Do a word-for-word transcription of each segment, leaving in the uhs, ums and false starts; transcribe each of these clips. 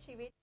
ชีวิต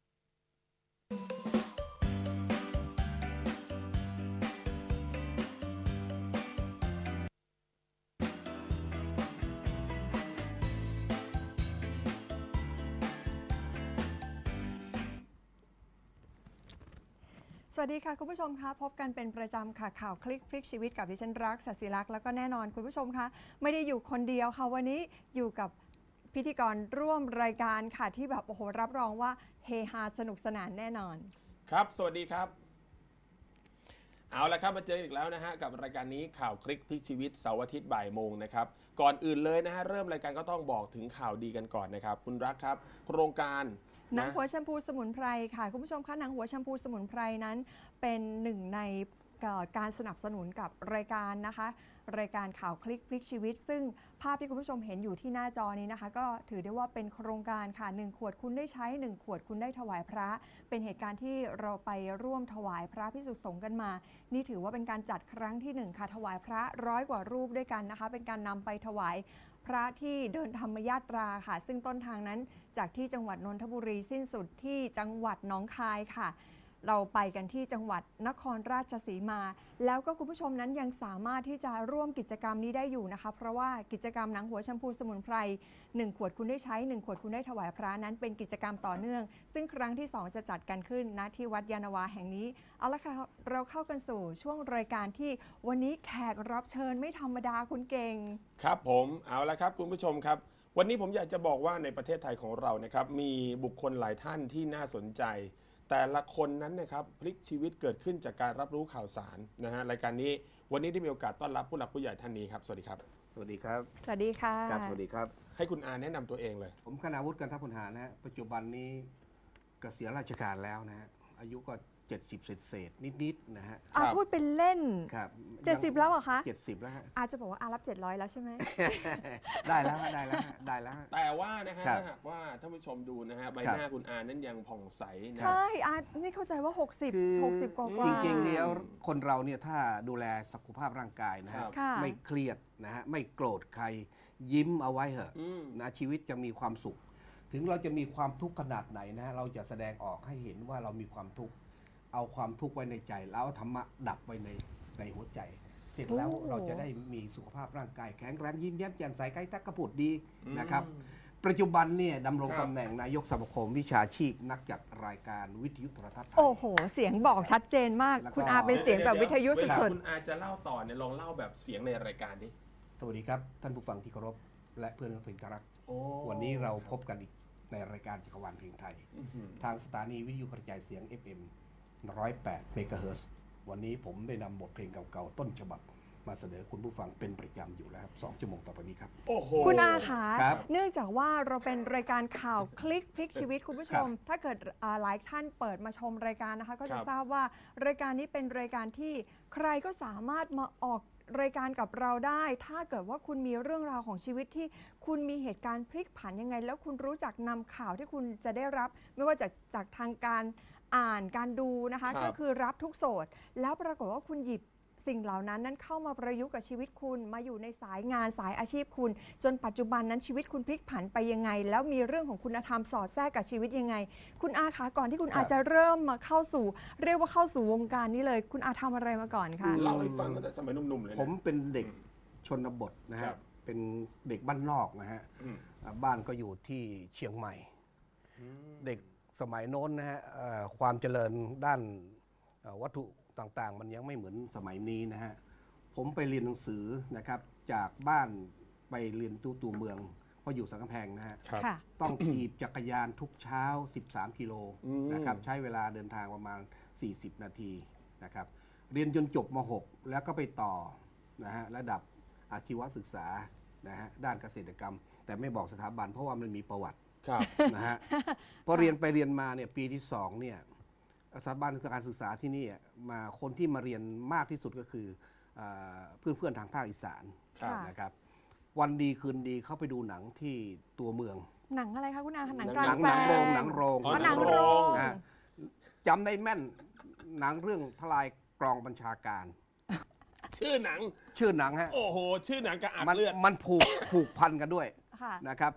สวัสดีค่ะคุณผู้ชมคะพบกันเป็นประจำค่ะข่าวคลิกพลิกชีวิตกับดิฉันรักศศิลักษณ์แล้วก็แน่นอนคุณผู้ชมคะไม่ได้อยู่คนเดียวค่ะวันนี้อยู่กับพิธีกรร่วมรายการค่ะที่แบบโอ้โหรับรองว่าเฮฮาสนุกสนานแน่นอนครับสวัสดีครับเอาละครับมาเจออีกแล้วนะฮะกับรายการนี้ข่าวคลิกพลิกชีวิตเสาร์อาทิตย์บ่ายโมงนะครับก่อนอื่นเลยนะฮะเริ่มรายการก็ต้องบอกถึงข่าวดีกันก่อนนะครับคุณรักครับโครงการหนังหัวแชมพูสมุนไพรค่ะคุณผู้ชมคะหนังหัวแชมพูสมุนไพรนั้นเป็นหนึ่งในการสนับสนุนกับรายการนะคะรายการข่าวคลิกพลิกชีวิตซึ่งภาพที่คุณผู้ชมเห็นอยู่ที่หน้าจอนี้นะคะก็ถือได้ว่าเป็นโครงการค่ะหนึ่งขวดคุณได้ใช้หนึ่งขวดคุณได้ถวายพระเป็นเหตุการณ์ที่เราไปร่วมถวายพระภิกษุสงฆ์กันมานี่ถือว่าเป็นการจัดครั้งที่หนึ่งค่ะถวายพระร้อยกว่ารูปด้วยกันนะคะเป็นการนำไปถวายพระที่เดินธรรมยาตราค่ะซึ่งต้นทางนั้นจากที่จังหวัดนนทบุรีสิ้นสุดที่จังหวัดหนองคายค่ะเราไปกันที่จังหวัดนครราชสีมาแล้วก็คุณผู้ชมนั้นยังสามารถที่จะร่วมกิจกรรมนี้ได้อยู่นะคะเพราะว่ากิจกรรมหนังหัวแชมพูสมุนไพรหนึ่งขวดคุณได้ใช้หนึ่งขวดคุณได้ถวายพระนั้นเป็นกิจกรรมต่อเนื่องซึ่งครั้งที่สองจะจัดกันขึ้นณที่วัดยานนาวาแห่งนี้เอาละค่ะเราเข้ากันสู่ช่วงรายการที่วันนี้แขกรับเชิญไม่ธรรมดาคุณเก่งครับผมเอาละครับคุณผู้ชมครับวันนี้ผมอยากจะบอกว่าในประเทศไทยของเรานะครับมีบุคคลหลายท่านที่น่าสนใจแต่ละคนนั้นนะครับพลิกชีวิตเกิดขึ้นจากการรับรู้ข่าวสารนะฮะรายการนี้วันนี้ได้มีโอกาสต้อนรับผู้หลักผู้ใหญ่ท่านนี้ครับสวัสดีครับสวัสดีครับสวัสดีค่ะครับสวัสดีครับให้คุณอาแนะนำตัวเองเลยผมคณาวุฒิกันทัพพลหานะฮะปัจจุบันนี้เกษียณราชการแล้วนะฮะอายุก็เจ็ดสิบเศษๆนิดๆนะฮะอาพูดเป็นเล่นครับเจ็ดสิบแล้วเหรอคะเจ็ดสิบแล้วฮะอาจจะบอกว่าอารับเจ็ดร้อยแล้วใช่ไหมได้แล้วได้แล้วได้แล้วแต่ว่านะฮะถ้าหากว่าท่านผู้ชมดูนะฮะใบหน้าคุณอานั้นยังผ่องใสนะใช่อานี่เข้าใจว่าหกสิบ หกสิบกว่าจริงๆเนี่ยคนเราเนี่ยถ้าดูแลสุขภาพร่างกายนะฮะไม่เครียดนะฮะไม่โกรธใครยิ้มเอาไว้เหอะนะชีวิตจะมีความสุขถึงเราจะมีความทุกข์ขนาดไหนนะเราจะแสดงออกให้เห็นว่าเรามีความทุกข์เอาความทุกข์ไว้ในใจแล้วธรรมะดับไว้ในในหัวใจเสร็จแล้วเราจะได้มีสุขภาพร่างกายแข็งแรงยิ้มแย้มแจ่มใสใกล้ทักกระปุดดีนะครับปัจจุบันเนี่ยดำรงตำแหน่งนายกสมาคมวิชาชีพนักจัดรายการวิทยุโทรทัศน์ไทยโอ้โหเสียงบอกชัดเจนมากคุณอาเป็นเสียงแบบวิทยุสุดๆคุณอาจะเล่าต่อเนี่ยลองเล่าแบบเสียงในรายการดิสวัสดีครับท่านผู้ฟังที่เคารพและเพื่อนเพลงรักวันนี้เราพบกันอีกในรายการจักรวาลเพลงไทยทางสถานีวิทยุกระจายเสียง เอฟ เอ็ม หนึ่งร้อยแปด เมกะเฮิรตซ์วันนี้ผมได้นำบทเพลงเก่าๆต้นฉบับมาเสนอคุณผู้ฟังเป็นประจำอยู่แล้วครับสองชั่วโมงต่อไปนี้ครับโอ้โหคุณอาคะเนื่องจากว่าเราเป็นรายการข่าวคลิกพลิกชีวิตคุณผู้ชมถ้าเกิดหลายท่านเปิดมาชมรายการนะคะก็จะทราบว่ารายการนี้เป็นรายการที่ใครก็สามารถมาออกรายการกับเราได้ถ้าเกิดว่าคุณมีเรื่องราวของชีวิตที่คุณมีเหตุการณ์พลิกผันยังไงแล้วคุณรู้จักนำข่าวที่คุณจะได้รับไม่ว่าจากจากทางการอ่านการดูนะคะก็คือรับทุกโสดแล้วปรากฏว่าคุณหยิบสิ่งเหล่านั้นนั้นเข้ามาประยุกต์กับชีวิตคุณมาอยู่ในสายงานสายอาชีพคุณจนปัจจุบันนั้นชีวิตคุณพลิกผันไปยังไงแล้วมีเรื่องของคุณธรรมสอดแทรกกับชีวิตยังไงคุณอาคะก่อนที่คุณอาจะเริ่มมาเข้าสู่เรียกว่าเข้าสู่วงการนี้เลยคุณอาทำอะไรมาก่อนคะเล่าให้ฟังตั้งแต่สมัยหนุ่มๆเลยผมเป็นเด็กชนบทนะฮะเป็นเด็กบ้านนอกนะฮะบ้านก็อยู่ที่เชียงใหม่เด็กสมัยโน้นนะฮะความเจริญด้านวัตถุต่างๆมันยังไม่เหมือนสมัยนี้นะฮะผมไปเรียนหนังสือนะครับจากบ้านไปเรียนตู้ตัวเมืองเพราะอยู่สังกำแพงนะฮะต้องขี่จักรยานทุกเช้าสิบสามกิโลนะครับใช้เวลาเดินทางประมาณสี่สิบนาทีนะครับเรียนจนจบม หกแล้วก็ไปต่อนะฮะระดับอาชีวศึกษานะฮะด้านเกษตรกรรมแต่ไม่บอกสถาบันเพราะว่ามันมีประวัตินะฮะพอเรียนไปเรียนมาเนี่ยปีที่สองเนี่ยสถาบันการศึกษาที่นี่มาคนที่มาเรียนมากที่สุดก็คือเพื่อนๆทางภาคอีสานนะครับวันดีคืนดีเข้าไปดูหนังที่ตัวเมืองหนังอะไรคะคุณอาหนังกลางแปลงหนังโรงหนังโรงหนังโรงจำได้แม่นหนังเรื่องทลายกรองบัญชาการชื่อหนังชื่อหนังฮะโอ้โหชื่อหนังกระอักเลือดมันผูกผูกพันกันด้วยนะครับ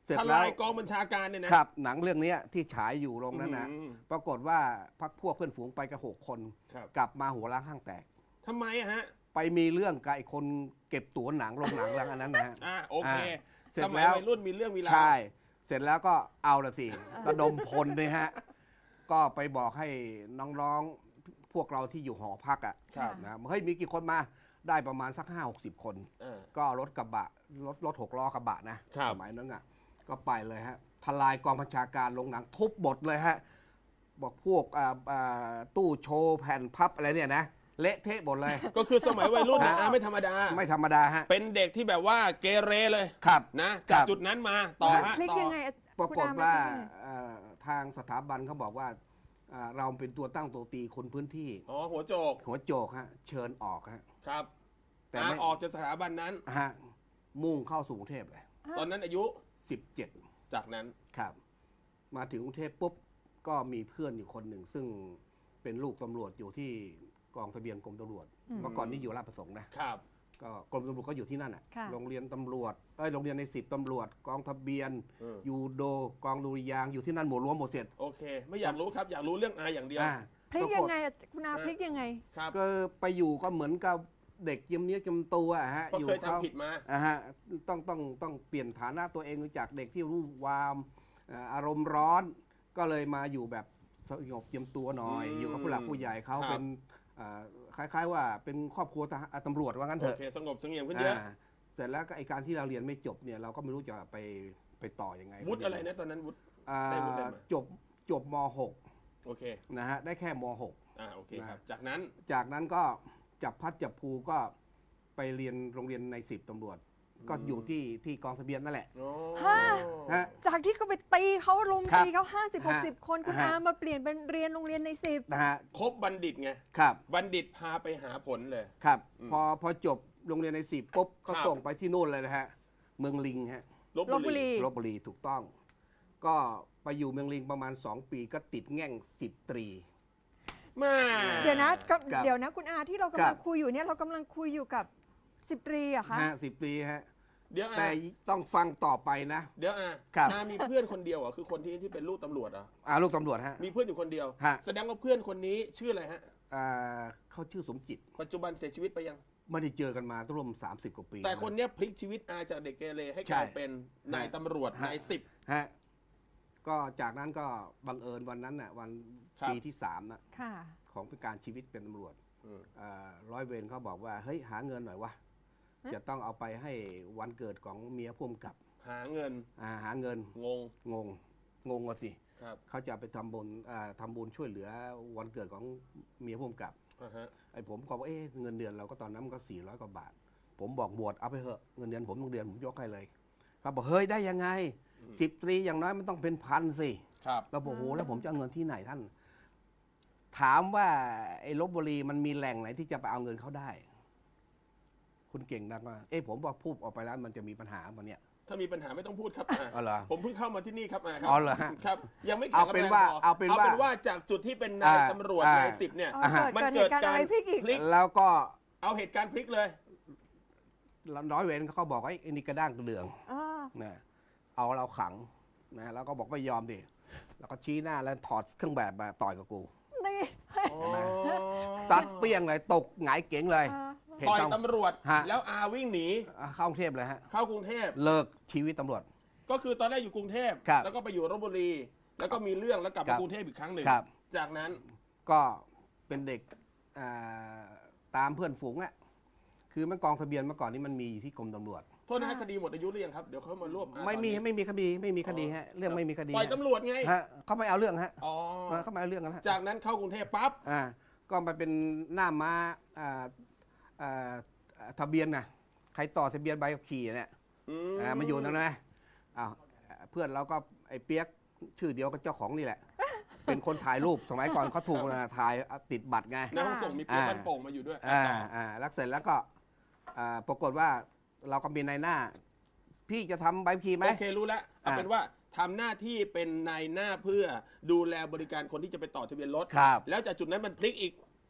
เสร็จทแล้วลายกองบัญชาการเนี่ยนะครับหนังเรื่องเนี้ยที่ฉายอยู่โรงนั้นนะอืมปรากฏว่าพักพวกเพื่อนฝูงไปกันหกคนครับกลับมาหัวล้างข้างแตกทำไมอะฮะไปมีเรื่องกับไอ้คนเก็บตั๋วหนังโรงหนังเรื่องอันนั้นนะฮะอ่าโอเคอ่าเสร็จสมัยแล้ววัยรุ่นมีเรื่องมีราวใช่ เสร็จแล้วก็เอาละสิระดมพลเลยฮะ ก็ไปบอกให้น้องๆ พวกเราที่อยู่หอพักอ่ะครับนะเฮ้ยมีกี่คนมาได้ประมาณสักห้าหกสิบคนอ่าก็รถกระบะรถรถหกล้อกระบะนะครับ สมัยนั้นอ่ะก็ไปเลยฮะทลายกองบัญชาการลงหนังทุบหมดเลยฮะบอกพวกอ่าอ่าตู้โชว์แผ่นพับอะไรเนี่ยนะเละเทะหมดเลยก็คือสมัยวัยรุ่นเนี่ยฮะอ่าไม่ธรรมดาไม่ธรรมดาฮะเป็นเด็กที่แบบว่าเกเรเลยครับนะครัจากบจุดนั้นมาต่อฮะพลิกต่อยังไงปรากฏคุณอว่าพลิกยังไงเอ่อทางสถาบันเขาบอกว่าอ่าเราเป็นตัวตั้งตัวตีคนพื้นที่อ๋อหัวโจกหัวโจกฮะเชิญออกฮะครับแต่อ่าไม่ออกจากสถาบันนั้นฮะมุ่งเข้าสู่กรุงเทพเลยตอนนั้นอายุสิบเจ็ดจากนั้นครับ มาถึงกรุงเทพปุ๊บก็มีเพื่อนอยู่คนหนึ่ง ซึ่งเป็นลูกตำรวจอยู่ที่กองทะเบียนกรมตำรวจอืมเมื่อก่อนนี่อยู่ราชประสงค์นะครับ ก็กรมตำรวจก็อยู่ที่นั่นอ่ะค่ะโรงเรียนตำรวจเอ้ยโรงเรียนในสิบตำรวจ กองทะเบียนอืมยูโดกองดุริยางค์อยู่ที่นั่นหมดรวมหมดเสร็จโอเค ไม่อยากรู้ครับ อยากรู้เรื่องอาอย่างเดียวอ่าพลิกปรากฏยังไงอะคุณอาพลิกยังไงครับก็ไปอยู่ก็เหมือนกับเด็กเยี่ยมเนี้ยจำตัวอะฮะเพราะอยู่เคยเขาทำผิดมาอ่าฮะต้องต้องต้องเปลี่ยนฐานะตัวเองจากเด็กที่รู้วามอ่าอารมณ์ร้อน ก็เลยมาอยู่แบบสงบเยี่ยมตัวหน่อยอืมอยู่กับผู้หลักผู้ใหญ่เขาครับเป็นอ่าคล้ายๆว่าเป็นครอบครัวทหารตำรวจว่างั้นเถโออะเค สงบเสงี่ยมขึ้นเยอะอ่าเสร็จแล้วก็ไอการที่เราเรียนไม่จบเนี่ยเราก็ไม่รู้จะไปไปต่อยังไงวุฒิอะไรนะตอนนั้นวุฒิอ่าได้วุฒิอะไรมาจบจบม หกโอเคนะฮะได้แค่ม หกอ่าโอเคครับนะจากนั้นจากนั้นก็จับพัดจับภูก็ไปเรียนโรงเรียนในสิบตำรวจ ก็อยู่ที่ที่กองทะเบียนนั่นแหละโอ้ฮะฮะจากที่เขาไปตีเขาลุมครับตีเขาห้าสิบหกสิบฮะคนคุณฮะอามาเปลี่ยนเป็นเรียนโรงเรียนในสิบนะฮะครบบัณฑิตไงครับบัณฑิตพาไปหาผลเลยครับอืมพอพอจบโรงเรียนในสิบปุ๊บก็ครับส่งไปที่นู่นเลยนะฮะเมืองลิงฮะลบลบุบบุรีรีลบบุรีถูกต้อง ก็ไปอยู่เมืองลิงประมาณสองปีก็ติดแง่งสิบตรีมาเดี๋ยวนะก็ครับเดี๋ยวนะคุณอาที่เรากำครัลังบคุยอยู่เนี่ยเรากำลังคุยอยู่กับสิบตรีเหรอะคะฮะสิบตรีฮะเดี๋ยวแต่อ่ะต้องฟังต่อไปนะเดี๋ยวอ่ะครับนามีเพื่อนคนเดียวเหรอ่ะคือคนที่ที่เป็นลูกตำรวจเหรอ่ะอ่าลูกตำรวจฮะมีเพื่อนอยู่คนเดียวฮะแสดงว่าเพื่อนคนนี้ชื่ออะไรฮะอ่าเขาชื่อสมจิตปัจจุบันเสียชีวิตไปยังไม่ได้เจอกันมาร่วมสามสิบกว่าปีแต่คนเนี้ยพลิกชีวิตอาจากเด็กเกเรให้กลายใช่เป็นนายตำรวจฮะนายสิบฮะก็จากนั้นก็บังเอิญวันนั้นน่ะวันครับปีที่สามน่ะค่ะของเป็นการชีวิตเป็นตำรวจอืมอ่าร้อยเวรเขาบอกว่าเฮ้ยหาเงินหน่อยวะฮะจะต้องเอาไปให้วันเกิดของเมียพุ่มกับหาเงินอ่าหาเงินงงงงงงอะสิครับเขาจะไปทำบุญอ่าทำบุญช่วยเหลือวันเกิดของเมียพุ่มกับอ่าฮะไอ้ผมก็บอกเอ๊ะเงินเดือนเราก็ตอนนั้นมันก็สี่ร้อยกว่าบาท ผมบอกบวชเอาไปเถอะเงินเดือนผมทุกเดือนผมยกให้เลยเขาบอกเฮ้ยได้ยังไงสิบตรีอย่างน้อยมันต้องเป็นพันสิครับเราบอกโหแล้วผมจะเอาเงินที่ไหนท่าน ถามว่าไอ้ลบบุรีมันมีแหล่งไหนที่จะไปเอาเงินเขาได้ คุณเก่งนักว่าเอ้ผมบอกพูดออกไปแล้วมันจะมีปัญหาวันเนี้ยถ้ามีปัญหาไม่ต้องพูดครับอ่าอ๋อเหรอผมเพิ่งเข้ามาที่นี่ครับอ่าครัอ๋อเหรอฮะครับ ยังไม่แข็งเอาเป็นว่าแรงพเอาเป็นว่าเอาเป็นว่าจากจุดที่เป็นนายอ่าตำรวจอ่านนายสิบเนี่ยอ๋ออ่าฮะเกิดมันเกิดเกิเหดตุการณ์การอะไรพลิกอีกพลิกแล้วก็เอาเหตุการณ์พลิกเลยร้อยเวรเขาก็บอกว่าไอ้นี่กระด้างกระเดืองอ่านะเอาเราขังนะแล้วก็บอกไม่ยอมดิแล้วก็ชี้หน้าแล้วถอดเครื่องแบบมาต่อยกับกูนี่ซัดเปี้ยงเลยตกหงายเก๋งเลยอ่าเห็นต่อยต้องตำรวจฮะแล้วอาวิ่งหนีอ่ะเข้ากรุงเทพเลยฮะเข้ากรุงเทพเลิกชีวิตตำรวจก็คือตอนแรกอยู่กรุงเทพครับแล้วก็ไปอยู่ลบบุรี แล้วก็มีเรื่องแล้วกลับครัมาบกรุงเทพอีกครั้งหนึ่งครับจากนั้นก็เป็นเด็กอ่าตามเพื่อนฝูงอะคือมันกองทะเบียนเมื่อก่อนนี้มันมีอยู่ที่กรมตำรวจโทษนะฮะคดีหมดอายุหรือยังครับ เดี๋ยวเขามารวบอาไม่มีตอนนี้ไม่มีคดีไม่มีคดีฮะเรื่องไม่มีคดีต่อยฮะตำรวจไงฮะเขาไม่เอาเรื่องฮะอ๋อเขาไม่เอาเรื่องกันฮะจากนั้นเข้ากรุงเทพปั๊บอ่าก็มาเป็นหน้าม้าอ่าอ่าทะเบียนนะใครต่อทะเบียนใบขับขี่เนี่ยอือ่ามาอยู่ตรงนั้นไหมอ้าวเพื่อนเราก็ไอ้เปียกชื่อเดียวกับเจ้าของนี่แหละ เป็นคนถ่ายรูปสมัยก่อนเขาถูกนะถ่ายติดบัตรไงในห้องส่งมีเปียกบ้านโป่งมาอยู่ด้วยอ่าต่ออ่าแล้วเสร็จแล้วก็อ่าปรากฏว่าเราก็มีนายหน้า พี่จะทำใบขับขี่ไหมโอเครู้แล้วเอาอ่าเป็นว่าทำหน้าที่เป็นนายหน้าเพื่อดูแลบริการคนที่จะไปต่อทะเบียนรถครับแล้วจากจุดนั้นมันพลิกอีก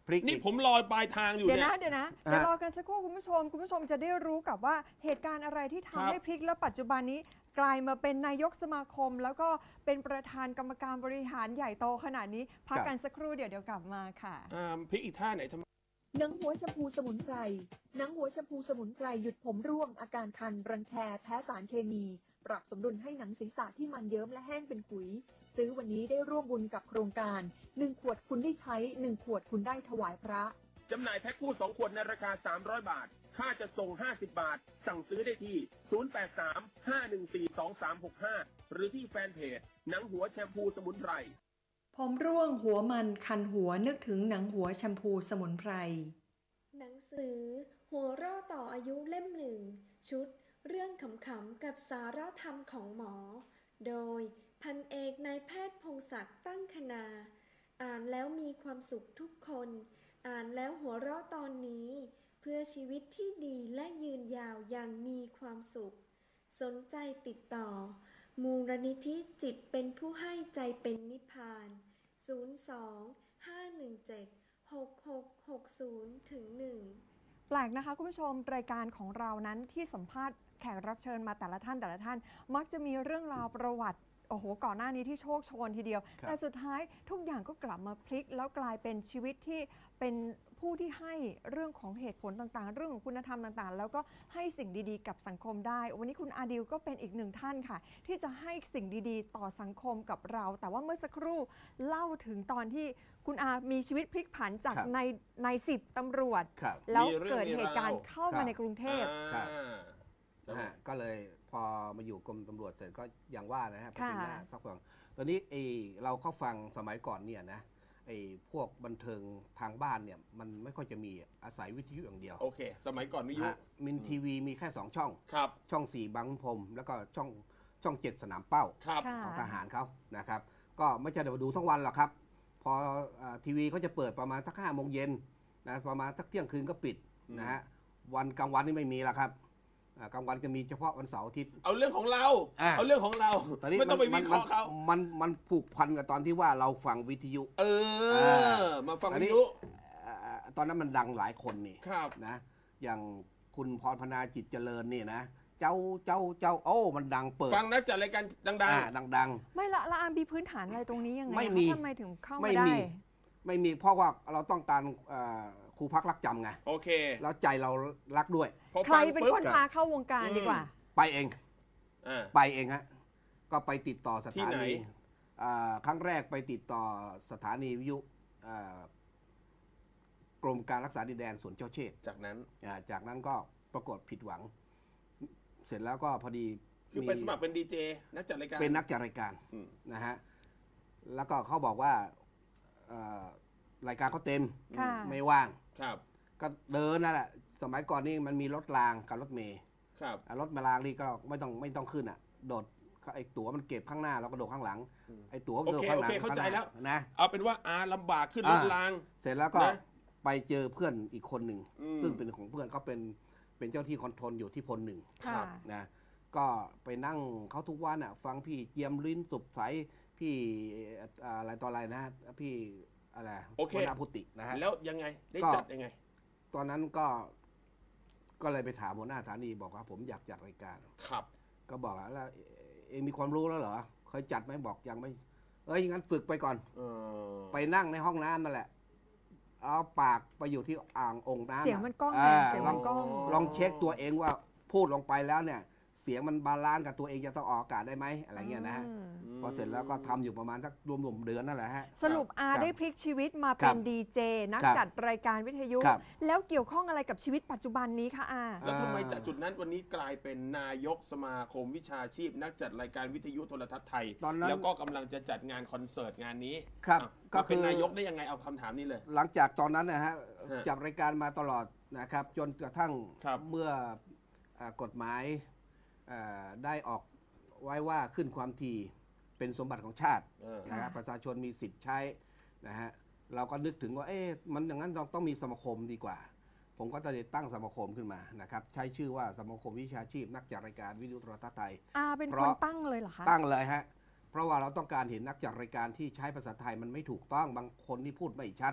พลิกนี่อีกผมลอยปลายทางอยู่เดี๋ยวเนี่นะยเดี๋ยวนะอ่าเดี๋ยวรอกันสักครู่คุณผู้ชม คุณผู้ชมจะได้รู้กับว่าเหตุการณ์อะไรที่ครัทำบให้พลิกแล้วปัจจุบันนี้กลายมาเป็นนายกสมาคม แล้วก็เป็นประธานกรรมการบริหารใหญ่โตขนาดนี้ พักกันสักครู่เดี๋ยวเดี๋ยวกลับมาค่ะอ่าพลิกอีกท่าไหนทำไมหนังหัวแชมพูสมุนไพรหนังหัวแชมพูสมุนไพรหยุดผมร่วงอาการคันรังแคแพ้สารเคมี ปรับสมดุลให้หนังศีรษะที่มันเยิ้มและแห้งเป็นขุย ซื้อวันนี้ได้ร่วมบุญกับโครงการหนึ่งขวดคุณได้ใช้หนึ่งขวดคุณได้ถวายพระจำหน่ายแพ็คคู่สองขวดในราคาสามร้อยบาท ค่าจะส่งห้าสิบบาท สั่งซื้อได้ที่ ศูนย์ แปด สาม ห้า หนึ่ง สี่ สอง สาม หก ห้า หรือที่แฟนเพจหนังหัวแชมพูสมุนไพรผมร่วงหัวมันคันหัวนึกถึงหนังหัวแชมพูสมุนไพรหนังสือ หัวเราะต่ออายุเล่มหนึ่ง ชุด เรื่องขำๆกับสาระธรรมของหมอ โดย พันเอกนายแพทย์พงศักดิ์ตั้งคณา อ่านแล้วมีความสุขทุกคน อ่านแล้วหัวเราะตอนนี้ เพื่อชีวิตที่ดีและยืนยาวอย่างมีความสุข สนใจติดต่อ มูลนิธิจิตเป็นผู้ให้ใจเป็นนิพพาน ศูนย์ สอง ห้า หนึ่ง เจ็ด หก หก หก ศูนย์ ถึง หนึ่งแปลกนะคะคุณผู้ชมรายการของเรานั้นที่สัมภาษณ์แขกรับเชิญมาแต่ละท่านแต่ละท่าน มักจะมีเรื่องราวประวัติโอ้โหก่อนหน้านี้ที่โชคโชนทีเดียวครับแต่สุดท้ายทุกอย่างก็กลับมาพลิกแล้วกลายเป็นชีวิตที่เป็นผู้ที่ให้เรื่องของเหตุผลต่างๆ เรื่องของคุณธรรมต่างๆ แล้วก็ให้สิ่งดีๆกับสังคมได้ วันนี้คุณอาดิวก็เป็นอีกหนึ่งท่านค่ะ ที่จะให้สิ่งดีๆ ต่อสังคมกับเรา แต่ว่าเมื่อสักครู่เล่าถึงตอนที่คุณอามีชีวิตพลิกผันจากครับในในสิบตำรวจครับแล้วมีเรื่องเกิดมีเหตุการณ์ราวเข้าครัมาบในกรุงเทพครับอ่านะฮะก็เลยพอมาอยู่กรมตำรวจเสร็จก็อย่างว่านะฮะไปค่ะเป็นหน้าสักฝั่งตอนนี้ไอเราก็ฟังสมัยก่อนเนี่ยนะไอพวกบันเทิงทางบ้านเนี่ยมันไม่ค่อยจะมีอาศัยวิทยุอย่างเดียวโอเค สมัยก่อนวิทยุฮะมินทีวีมีแค่สองช่องครับช่องสี่บางพรมแล้วก็ช่องช่องเจ็ดสนามเป้าครับค่ะของทหารเขานะครับ ก็ไม่ใช่เดี๋ยวดูทั้งวันหรอกครับ พออ่าทีวีเขาจะเปิดประมาณสักห้าโมงเย็นนะประมาณสักเที่ยงคืนก็ปิดอืมนะฮะวันกลางวันนี่ไม่มีแล้วครับอ่ากลางวันจะมีเฉพาะวันเสาร์อาทิตย์เอาเรื่องของเราอ่ะเอาเรื่องของเราตอนนี้ไม่ต้องไปมัวิเคราะห์เขามันมันผูกพันกับตอนที่ว่าเราฟังวิทยุเออามาฟังอันวินี้ทยุอ่าตอนนั้นมันดังหลายคนนี่ครับนะอย่างคุณพรพนาจิตเจริญนี่นะเจ้าเจ้าเจ้าโอ้มันดังเปิดฟังนักจัดรายการดังอ่าดังไม่ละละอามมีพื้นฐานอะไรตรงนี้ยังไงไม่มีคะทำไมถึงเข้าไม่มาได้มี ๆ ไม่มีเพราะว่าเราต้องการเอ่อครูพักรักจำไงๆ โอเคแล้วใจเรารักด้วยพอใครฟังเป็นปุ๊บคนพาเข้าวงการอืมดีกว่าไปเองอ่าไปเองฮะก็ไปติดต่อสที่ถาไหนนีอ่าครั้งแรกไปติดต่อสถานีวิทยุอ่ากรมการรักษาดินแดนสวนเจ้าเชษฐ์จากนั้นอ่าจากนั้นก็ปรากฏผิดหวัง เสร็จแล้วก็พอดีคือไปสมัครเป็นดีเจนักจัดรายการเป็นนักจัดรายการอืมนะฮะแล้วก็เขาบอกว่าเอ่อรายการเขาเต็มค่ะไม่ว่างครับก็เดินนั่นแหละ สมัยก่อนนี่มันมีรถรางกับรถเมล์ครับอ่ะรถมารางนี่ก็ไม่ต้องไม่ต้องขึ้นอ่ะ โดดไอ้ตั๋วมันเก็บข้างหน้าแล้วก็โดดข้างหลังอืมไอ้ตั๋วโอเคโดดข้างหลังโอเคเข้าใจแล้วนะเอาเป็นว่าอาลำบากขึ้นรถอ่ารางเสร็จแล้วก็นะไปเจอเพื่อนอีกคนหนึ่งอืมซึ่งเป็นของเพื่อนเขาเป็นเป็นเจ้าที่คอนโทรลอยู่ที่พลหนึ่งค่ะนะก็ไปนั่งเขาทุกวันอ่ะ ฟังพี่เจียมลิ้นสุบใสพี่อ่าอะไรต่ออะไรนะ พี่อะไรโอเควนาพุตินะฮะแล้วยังไงได้ก็จัดยังไงตอนนั้นก็ก็เลยไปถามหัวหน้าสถานีบอกว่าผมอยากจัดรายการครับก็บอกว่าแล้วเองมีความรู้แล้วเหรอเคยจัดไหมบอกยังไม่เอ้ยงั้นฝึกไปก่อนเออไปนั่งในห้องน้ำนั่นแหละ เอาปากไปอยู่ที่อ่างองค์น้ำเสียงมันก้องาไงเสียงลมัองนก้องลองเช็คตัวเองว่าพูดลงไปแล้วเนี่ย เสียงมันบาลานซ์กับตัวเองจะต้องออกอากาศได้ไหมอะไรเงี้ยนะฮะอืมพอเสร็จแล้วก็ทำอยู่ประมาณสักรวมๆเดือนนั่นแหละฮะสรุปอาครับได้พลิกชีวิตมาครัเป็นบดีเจนักครับจัดรายการวิทยุครับแล้วเกี่ยวข้องอะไรกับชีวิตปัจจุบันนี้คะอาแล้วทำไมอ่าจากจุดนั้นวันนี้กลายเป็นนายกสมาคมวิชาชีพ นักจัดรายการวิทยุโทรทัศน์ไทยตอนนั้นแล้วก็กำลังจะจัดงานคอนเสิร์ตงานนี้ครับอ่ะก็มาเป็นคือนายกได้ยังไงเอาคำถามนี้เลยหลังจากตอนนั้นนะฮะฮะจับรายการมาตลอดนะครับ จนกระทั่งครับเมื่ออ่ากฎหมายอ่าได้ออกไว้ว่าขึ้นความถี่เป็นสมบัติของชาติเออนะฮะค่ะประชาชนมีสิทธิ์ใช้นะฮะเราก็นึกถึงว่าเอ๊ะมันอย่างนั้นเราต้องมีสมาคมดีกว่า ผมก็เลยตั้งสมาคมขึ้นมานะครับ ใช้ชื่อว่าสมาคมวิชาชีพ นักจัดรายการวิทยุโทรทัศน์ไทยอาเป็นเพคนราะตั้งเลยเหรอคะตั้งเลยฮะ เพราะว่าเราต้องการเห็นนักจัดรายการที่ใช้ภาษาไทยมันไม่ถูกต้อง บางคนนี่พูดไม่ชัด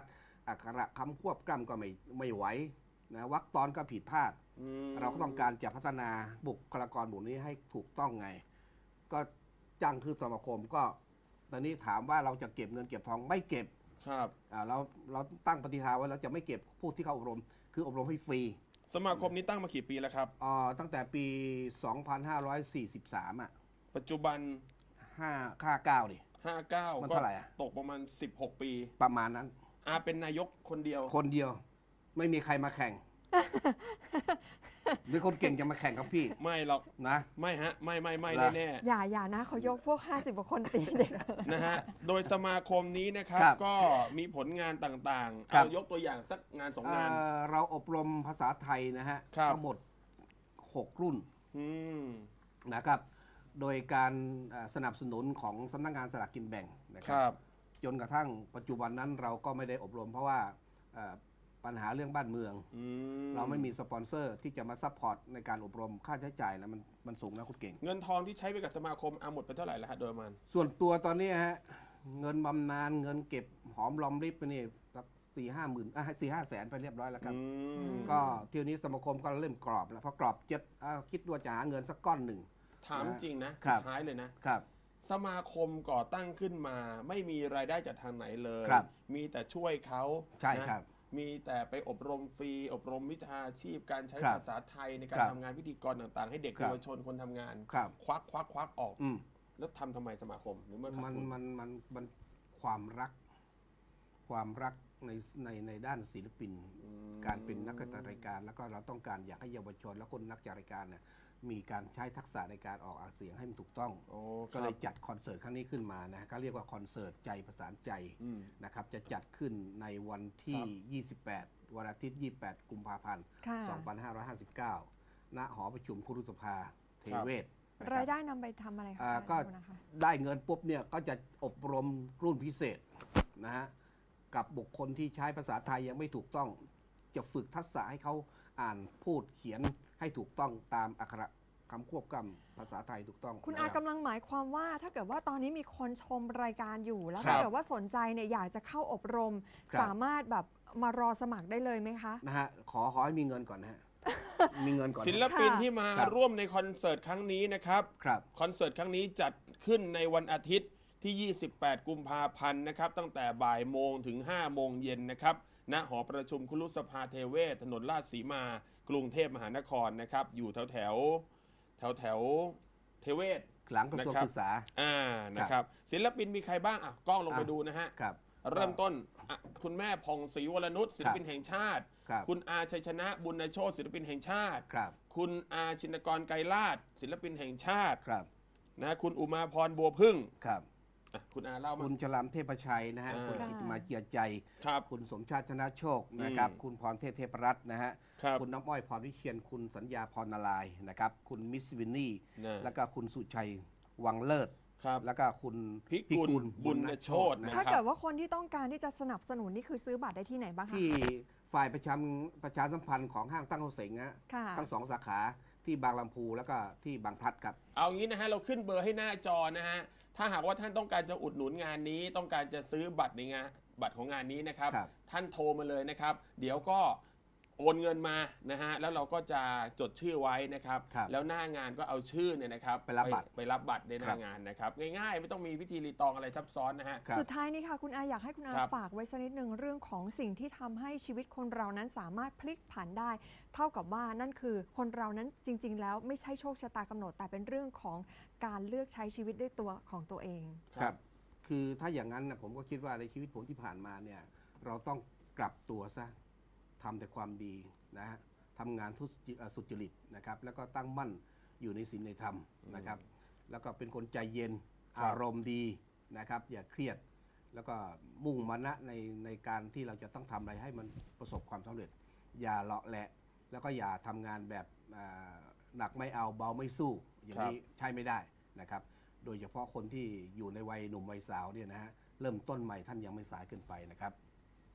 อักขระคำควบกล้ำก็ไม่ไม่ไหวนะวรรคตอนก็ผิดพลาดอืมเราก็ต้องการจะพัฒนาบุคลากรหมู่นี้ให้ถูกต้องไง ก็จ้างคือสมาคมก็ตอนนี้ถามว่าเราจะเก็บเงินเก็บทองไม่เก็บครับอ่าเราเราตั้งปฏิฐานไว้เราจะไม่เก็บผู้ที่เข้าอบรม คืออบรมให้ฟรีสมาคมนี้ตั้งมากี่ปีแล้วครับอ่าตั้งแต่ปี สองพันห้าร้อยสี่สิบสาม อ่ะปัจจุบันห้าค่าเก้าดิห้าเก้ามันก็เท่าไหร่อะตกประมาณสิบหกปีประมาณนั้นอาเป็นนายกคนเดียวคนเดียวไม่มีใครมาแข่ง หรือคนเก่งจะมาแข่งกับพี่ไม่หรอกนะไม่ฮะ ไม่ไม่ไม่เหรอแน่อย่าอย่านะเขายกพวก ห้าสิบกว่าคนตีเด็กๆนะฮะ โดยสมาคมนี้นะครับครับก็มีผลงานต่างๆครับเอายกตัวอย่างสักงานสองงานเอ่อเราอบรมภาษาไทยนะฮะครับทั้งหมด หก รุ่นอืมนะครับ โดยการเอ่อสนับสนุนของสำนักงานสลากกินแบ่งนะคครัรับจนกระทั่งปัจจุบันนั้นเราก็ไม่ได้อบรม เพราะว่าเอ่อปัญหาเรื่องบ้านเมืองอืมเราไม่มีสปอนเซอร์ที่จะมาซัพพอร์ตในการอบรมค่าใช้จ่ายนะมันมันสูงนะคุณเก่งเงินทองที่ใช้ไปกับสมาคมเอาหมดไปเท่าไหร่แล้วฮะโดยประมาณส่วนตัวตอนนี้ฮะเงินบำนาญเงินเก็บหอมรอมริบไปนี่สักสี่ห้าหมื่นอ่ะสี่ห้าแสนไปเรียบร้อยแล้วครับอืมก็เที่ยวนี้สมาคมก็เริ่มกรอบแล้วพอกรอบเจ็ดอ่ะคิดว่าจะหาเงินสักก้อนหนึ่งถามจริงนะครัสุบดท้ายเลยนะครับสมาคมก่อตั้งขึ้นมา ไม่มีรายได้จากทางไหนเลยครับมีแต่ช่วยเขาใช่นะครับ มีแต่ไปอบรมฟรี อบรมวิชาชีพ การใช้ครับภาษาไทยในการครับทำงานพิธีกรต่างๆ ให้เด็กครับเยาวชนคนทำงานครับควักควักควักออกอืมแล้วทำทำไมสมาคมหรือเมื่อขาดมันทุนมันมันมันความรัก ความรักในในในด้านศิลปินอืมการเป็นนักจัดรายการ แล้วก็เราต้องการอยากให้เยาวชนและคนนักจัดรายการเนี่ยมีการใช้ทักษะในการออกเสียงให้มันถูกต้องโอ้ก็เลยจัดคอนเสิร์ตครั้งนี้ขึ้นมานะก็เรียกว่าคอนเสิร์ตใจประสานใจอืมนะครับจะจัดขึ้นในวันที่ครับยี่สิบแปด วันอาทิตย์ ยี่สิบแปด กุมภาพันธ์ค่ะสองพันห้าร้อยห้าสิบเก้า ณ หอประชุมครุสภาเทเวศนะครารัยบได้นำไปทำอะไรคะอ่าขก็อบคุณนะคะได้เงินปุ๊บเนี่ยก็จะอบรมรุ่นพิเศษนะฮะกับบุคคลที่ใช้ภาษาไทยยังไม่ถูกต้อง จะฝึกทักษะให้เขาอ่านพูดเขียนให้ถูกต้องตามอักขระคำควบกำภาษาไทยถูกต้องคุณนะอารับกำลังหมายความว่าถ้าเกิดว่าตอนนี้มีคนชมรายการอยู่ แล้วครับถ้าเกิดว่าสนใจเนี่ยอยากจะเข้าอบรมครับสามารถแบบมารอสมัครได้เลยไหมคะนะฮะขอขอให้มีเงินก่อนนะฮะ มีเงินก่อนนะศิลปินค่ะที่มาครับร่วมในคอนเสิร์ตครั้งนี้นะครับครับคอนเสิร์ตครั้งนี้จัดขึ้นในวันอาทิตย์ที่ ยี่สิบแปด กุมภาพันธ์นะครับ ตั้งแต่บ่ายโมงถึง ห้าโมงเย็นนะครับ ณ หอประชุมคุรุสภาเทเวศ ถนนลาดสีมา กรุงเทพมหานครนะครับ อยู่แถวแถวแถวแถวๆเทเวศหลังกระทรวงนะครับศึกษาอ่า นะครับ ศิลปินมีใครบ้าง อ่ะ กล้องลงไปอ่ะดูนะฮะครับเริ่มต้นอ่ะคุณแม่ผ่องศรีวรนุชศิลปินแห่งชาติครับคุณอาชัยชนะบุญโชติศิลปินแห่งชาติครับคุณอาชินกรไกรลาศศิลปินแห่งชาติครับนะคุณอุมาพรบัวพึ่งครับอ่ะคุณอาเล่ามาคุณฉลามเทพชัยนะฮะอ่าคุณกิตติมาเจียใจครับคุณสมชาติชนะโชคนะครับอืมคุณพรเทพเทพรัตน์นะฮะครับคุณน้ำอ้อยพรวิเชียน คุณสัญญาพรนารายณ์นะครับ คุณมิสวินนี่นะแล้วก็คุณสุชัยวังเลิศครับแล้วก็คุณพิกุลบุญโชตินะถ้าเกิดว่าคนที่ต้องการที่จะสนับสนุนนี่คือซื้อบัตรได้ที่ไหนบ้างคะที่ฝ่ายประชาประชาสัมพันธ์ของห้างตั้งโฮเสงนะค่ะทั้งสองสาขาที่บางลำพูแล้วก็ที่บางพลัดครับเอางี้นะฮะ เราขึ้นเบอร์ให้หน้าจอนะฮะ ถ้าหากว่าท่านต้องการจะอุดหนุนงานนี้ ต้องการจะซื้อบัตรในงานบัตรของงานนี้นะครับครับท่านโทรมาเลยนะครับ เดี๋ยวก็โอนเงินมานะฮะ แล้วเราก็จะจดชื่อไว้นะครับครับแล้วหน้างานก็เอาชื่อเนี่ยนะครับไปรับบัตรไปรับบัตรในหครัน้าบงานนะครับ ง่ายๆ ไม่ต้องมีพิธีรีตองอะไรซับซ้อนนะฮะครับสุดท้ายนี้ค่ะคุณอาอยากให้คุณอาครับฝากไว้สักนิดหนึ่งเรื่องของสิ่งที่ทำให้ชีวิตคนเรานั้นสามารถพลิกผันได้ เท่ากับว่านั่นคือคนเรานั้นจริง ๆ แล้วไม่ใช่โชคชะตากำหนด แต่เป็นเรื่องของการเลือกใช้ชีวิตด้วยตัวของตัวเองครับ คือถ้าอย่างนั้นนะผมก็คิดว่าในชีวิตผมที่ผ่านมาเนี่ยเราต้องกลับตัวซะทำแต่ความดีนะฮะทำงานทุจริตเอ่อสุจริตนะครับ แล้วก็ตั้งมั่นอยู่ในศีลในธรรมนะครับ แล้วก็เป็นคนใจเย็นครับอารมณ์ดีนะครับ อย่าเครียด แล้วก็มุ่งมานะในในการที่เราจะต้องทำอะไรให้มันประสบความสำเร็จ อย่าเลาะแหละ แล้วก็อย่าทำงานแบบอ่าหนักไม่เอาเบาไม่สู้ อย่างนี้ใช่ไม่ได้นะครับ โดยเฉพาะคนที่อยู่ในวัยหนุ่มวัยสาวเนี่ยนะฮะเริ่มต้นใหม่ท่านยังไม่สายเกินไปนะครับ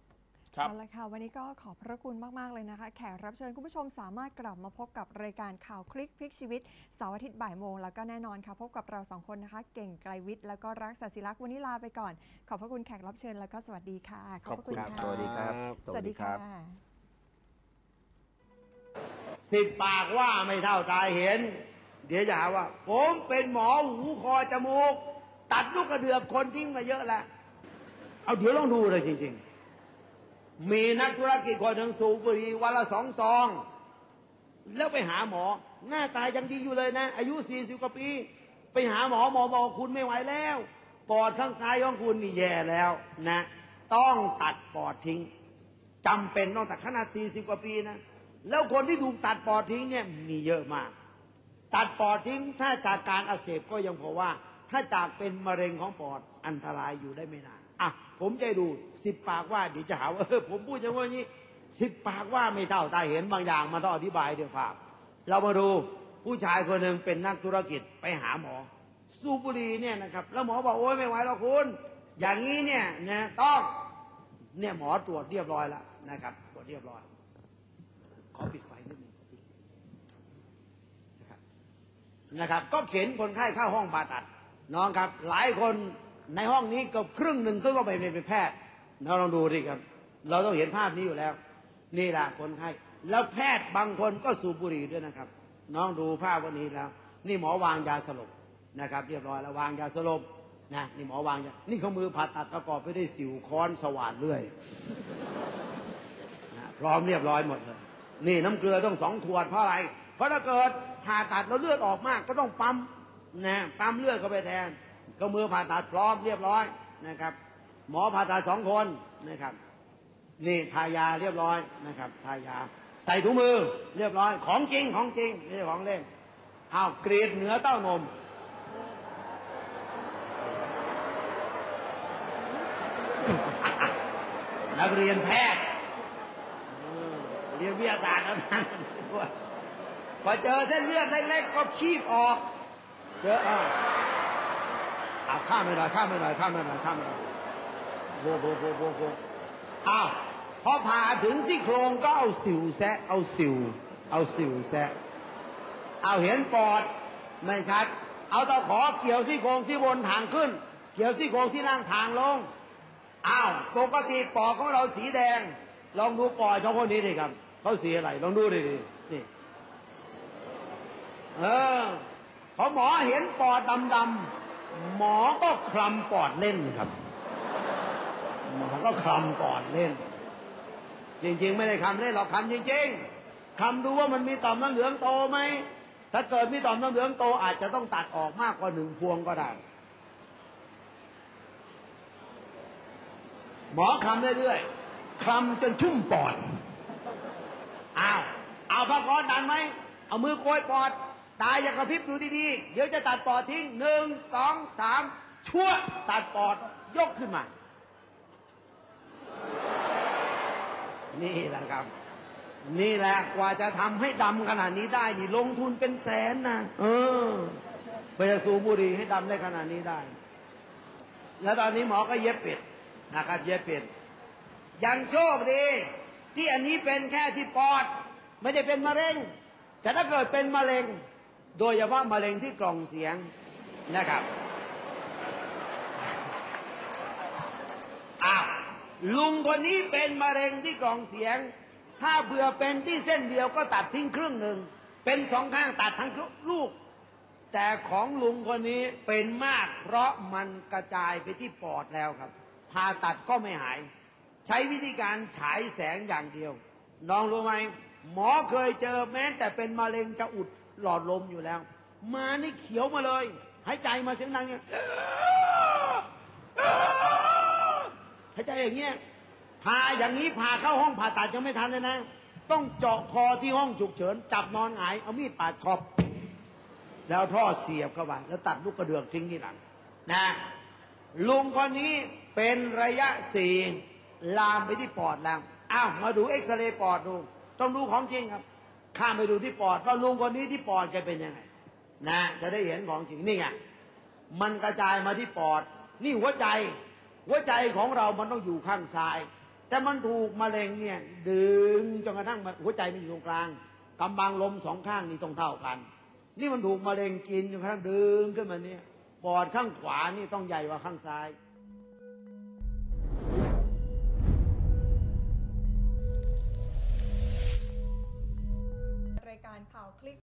ครับเอาละค่ะวันนี้ก็ขอบพระคุณมากๆเลยนะคะ แขกรับเชิญคุณผู้ชมสามารถกลับมาพบกับรายการข่าวคลิกพลิกชีวิตเสาร์อาทิตย์บ่ายโมงแล้วก็แน่นอนค่ะพบกับเราสองคนนะคะ เก่งไกรวิทย์แล้วก็รักษาศิลักษ์วันนี้ลาไปก่อนขอบพระคุณแขกรับเชิญแล้วก็สวัสดีค่ะพระคุณขอบคุณค่ะสวัสดีครับสวัสดีค่ะสิบปากว่าไม่เท่าตาเห็น เดี๋ยวจะหาว่า ผมเป็นหมอหูคอจมูก ตัดลูกกระเดือกคนทิ้งมาเยอะแล้ว เอาเดี๋ยวลองดูเลยจริงๆ มีนักธุรกิจคนหนึ่งสูบบุหรี่วันละสองซอง แล้วไปหาหมอ หน้าตายังดีอยู่เลยนะ อายุสี่สิบกว่าปี ไปหาหมอหมอบอกคุณไม่ไหวแล้ว ปอดข้างซ้ายของคุณนี่แย่แล้วนะ ต้องตัดปอดทิ้งจำเป็นต้องตัดขนาดสี่สิบกว่าปีนะ แล้วคนที่ถูกตัดปอดทิ้งเนี่ยมีเยอะมาก ตัดปอดทิ้งถ้าจากการอักเสบก็ยังพอว่า ถ้าจากเป็นมะเร็งของปอดอันตรายอยู่ได้ไม่นานอ่ะผมจะดูสิบปากว่าเดี๋ยวจะหาว่าเออผมพูดอย่างว่านี้สิบปากว่าไม่เท่าตาเห็นบางอย่างมาต้องอธิบายด้วยภาพเรามาดูผู้ชายคนหนึ่งเป็นนักธุรกิจไปหาหมอสูบบุหรี่เนี่ยนะครับแล้วหมอบอกโอ๊ยไม่ไหวหรอกคุณอย่างนี้เนี่ยนะต้องเนี่ยหมอตรวจเรียบร้อยแล้วนะครับตรวจเรียบร้อยขอปิดไฟนิดนึงนะครับนะครับก็เข็นคนไข้เข้าห้องผ่าตัดน้องครับหลายคนในห้องนี้เกือบครึ่งหนึ่งก็ไปเป็นแพทย์เราลองดูดิครับ เราต้องเห็นภาพนี้อยู่แล้ว นี่แหละคนไข้แล้วแพทย์บางคนก็สูบบุหรี่ด้วยนะครับ น้องดูภาพวันนี้แล้ว นี่หมอวางยาสลบนะครับ เรียบร้อยแล้ววางยาสลบนะนี่หมอวางยานี่เขามือผ่าตัดประกอบไปด้วยสิวค้อนสว่านเลื่อยนะพร้อมเรียบร้อยหมดเลยนี่น้ำเกลือต้องสองขวดเพราะอะไรเพราะถ้าเกิดผ่าตัดแล้วเลือดออกมากก็ต้องปั๊มนะปั๊มเลือดเข้าไปแทนก็มือผ่าตัดพร้อมเรียบร้อยนะครับ หมอผ่าตัดสองคนนะครับนี่ทายาเรียบร้อยนะครับทายาใส่ถุงมือเรียบร้อยของจริงของจริงไม่ใช่ของเล่นอ้าวกรีดเหนือเต้านมนักเรียนแพทย์เรียนวิทยาศาสตร์แล้วนั่นพอเจอเส้นเลือดเล็กๆก็คีบออกเจออ่าเอาข้ามไปหน่อยข้ามไปหน่อยข้ามไปหน่อยข้ามไปหน่อยโบโบโบโบโบอ้าวพอผ่าถึงซี่โครงก็เอาสิวแซะเอาสิวเอาสิวแซะเอาเห็นปอดไม่ชัดเอาตะขอเกี่ยวซี่โครงซี่บนทางขึ้นเกี่ยวซี่โครงซี่ล่างทางลงอ้าวปกติปอดของเราสีแดงลองดูปอดของคนนี้ดิครับเขาสีอะไรลองดูดินี่เออพอหมอเห็นปอดดำๆหมอก็คลำปอดเล่นครับหมอก็คลำปอดเล่นจริงๆไม่ได้คำเล่นหรอกคำจริงๆคำดูว่ามันมีต่อมน้ำเหลืองโตไหมถ้าเกิดมีต่อมน้ำเหลืองโตอาจจะต้องตัดออกมากกว่าหนึ่งพวงก็ได้หมอคลำเรื่อยๆคลำจนชุ่มปอดอ้าวเอาผ้าก๊อซดันไหมเอามือโกยปอดตายอย่ากระพริบดูดีๆเดี๋ยวจะตัดปอดทิ้งหนึ่งสองสามชั่วตัดปอดยกขึ้นมานี่แหละครับนี่แหละกว่าจะทำให้ดำขนาดนี้ได้นี่ลงทุนเป็นแสนนะเออไปสูบบุหรี่ให้ดำได้ขนาดนี้ได้แล้วตอนนี้หมอก็เย็บปิดนะครับเย็บปิดยังโชคดีที่อันนี้เป็นแค่ที่ปอดไม่ได้เป็นมะเร็งแต่ถ้าเกิดเป็นมะเร็งโดยเฉพาะมะเร็งที่กล่องเสียงนะครับอ้าวลุงคนนี้เป็นมะเร็งที่กล่องเสียงถ้าเบื่อเป็นที่เส้นเดียวก็ตัดทิ้งครึ่งหนึ่งเป็นสองข้างตัดทั้งลูกแต่ของลุงคนนี้เป็นมากเพราะมันกระจายไปที่ปอดแล้วครับผ่าตัดก็ไม่หายใช้วิธีการฉายแสงอย่างเดียวน้องรู้ไหมหมอเคยเจอแม้แต่เป็นมะเร็งจะอุดหลอดลมอยู่แล้วมานี่เขียวมาเลยหายใจมาเสียงดังเนี่ยหายใจอย่างเงี้ยพาอย่างนี้พาเข้าห้องผ่าตัดยังไม่ทันเลยนะต้องเจาะคอที่ห้องฉุกเฉินจับนอนหงายเอามีดปาดคอแล้วท่อเสียบเข้าไปแล้วตัดลูกกระเดือกทิ้งที่หลังนะลุงคนนี้เป็นระยะสี่ลามไปที่ปอดแล้วอ้าวมาดูเอ็กซเรย์ปอดดูต้องดูของจริงครับข้ามไปดูที่ปอดว่าลุงคนนี้ที่ปอดแกเป็นยังไงนะจะได้เห็นของจริงนี่ไงมันกระจายมาที่ปอดนี่หัวใจหัวใจของเรามันต้องอยู่ข้างซ้ายแต่มันถูกมะเร็งเนี่ยดึงจนกระทั่งหัวใจมันอยู่ตรงกลางกำบังลมสองข้างนี่ต้องเท่ากัน นี่มันถูกมะเร็งกินจนกระทั่งดึงขึ้นมาเนี่ยปอดข้างขวานี่ต้องใหญ่กว่าข้างซ้ายรายการข่าวคลิก